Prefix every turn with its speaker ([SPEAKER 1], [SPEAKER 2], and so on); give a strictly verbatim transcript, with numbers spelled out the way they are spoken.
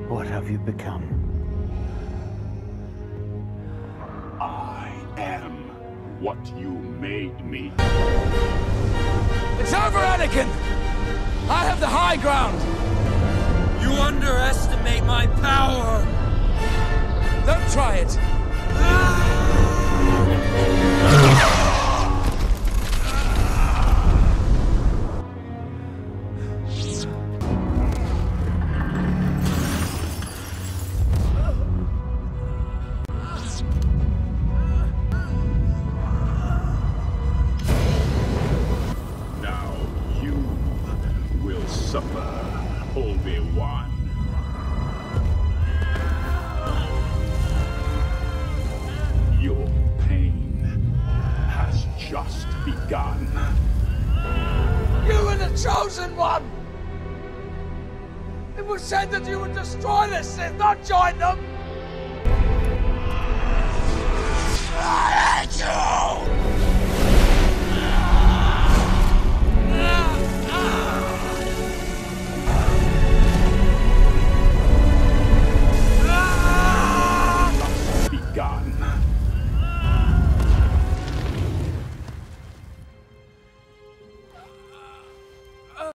[SPEAKER 1] What have you become?
[SPEAKER 2] I am what you made me.
[SPEAKER 3] It's over, Anakin! I have the high ground!
[SPEAKER 4] You underestimate my power!
[SPEAKER 3] Don't try it!
[SPEAKER 2] Now you will suffer, Obi-Wan. Your pain has just begun.
[SPEAKER 3] You were the chosen one! It was said that you would destroy the Sith, not join them! I hate you!